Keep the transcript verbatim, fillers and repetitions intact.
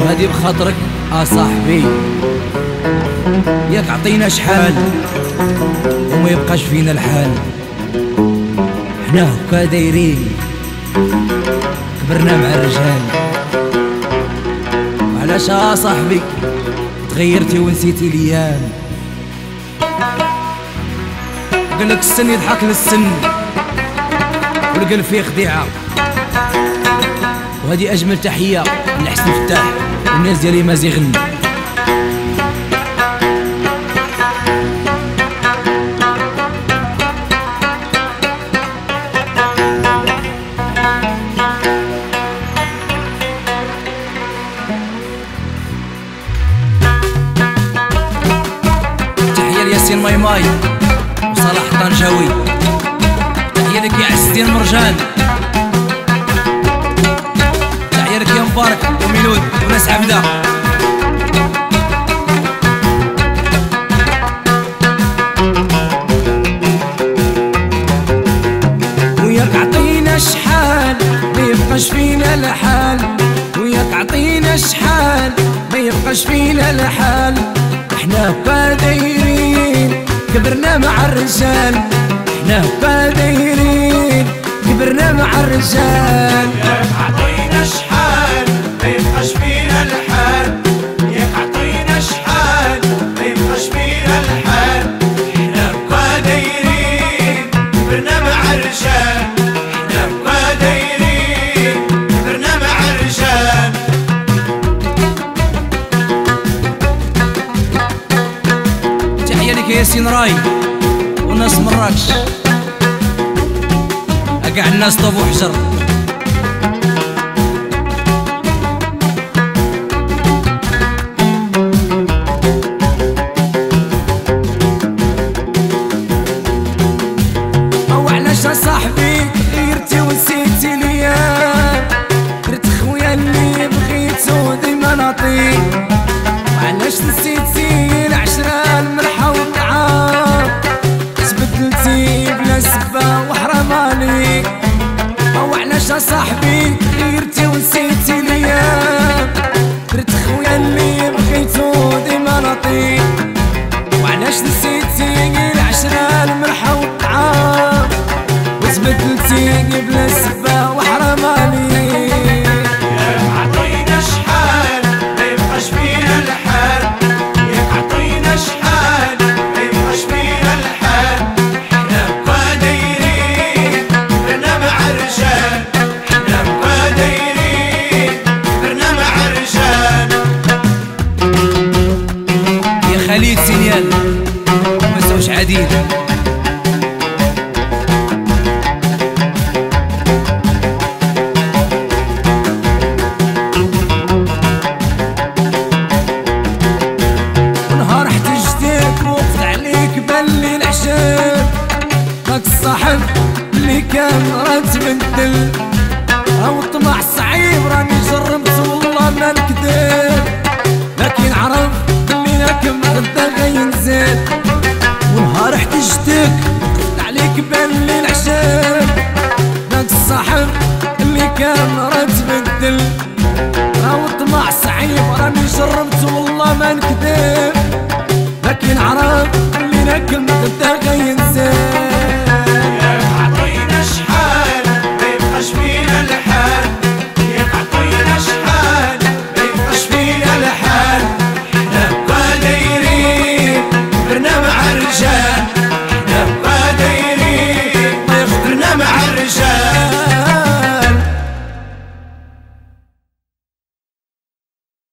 هادي بخاطرك اصاحبي، ياك عطينا شحال وما يبقاش فينا الحال. حنا هكا دايرين كبرنا مع الرجال. وعلاش اصاحبي تغيرتي ونسيتي الايام؟ قالك السن يضحك للسن والقلب فيه خديعه. وهذه اجمل تحيه لحسن فتاح والناس ديالي مازيغن. تحيه لياسين ماي ماي وصلاح الطنجاوي. تحيه لك يا عز الدين مرجان. تحيه لك يا مبارك وميلود وناس عبده. وياك عطينا شحال ما يبقاش فينا الحال. وياك عطينا شحال ما يبقاش فينا الحال. احنا هكا دايرين كبرنا مع الرجال. احنا هكا دايرين كبرنا مع الرجال. ياك عطينا شحال ما يبقاش فينا الحال. ياك عطينا شحال ما يبقاش فينا الحال. احنا هكا دايرين كبرنا مع الرجال. احنا هكا دايرين كبرنا مع الرجال. تحية لك ياسين راي وناس مراكش. أقع الناس طابو حجر. أو علاش صاحبي غيرتي ونسيتي ليا؟ درت خويا اللي بغيتو ديما نعطيك. وعلاش نسيتي العشرة الملحة والطعام؟ تبدلتي بلا سبة وحرام عليك. أو علاش صاحبي غيرتي ونسيتي ليا؟ درت خويا اللي بغيتو ديما نعطيك. وعلاش نسيتي العشرة الملحة والطعام؟ وتبدلتي بلا سبة وحرام عليك. ياك عطينا شحال ما يبقاش فينا الحال. ياك عطينا شحال ما يبقاش فينا الحال. احنا هكا دايرين كبرنا مع الرجال. احنا هكا دايرين كبرنا مع الرجال. يا خليل سينيال ما سوش عديد. ونهار احتجتك وقفت عليك بلي العشاب. داك الصاحب اللي كان راه تبدل. راهو الطمع صعيب راني جربت والله ما نكذب. لكن عرف بلي راكم غدا غينزل. ونهار احتجتك وقفت عليك بلي العشاب. داك الصاحب اللي كان راه تبدل. راهو الطمع صعيب راني جربت والله ما نكذب. لكن عرف بلي راكم غدا غينزل.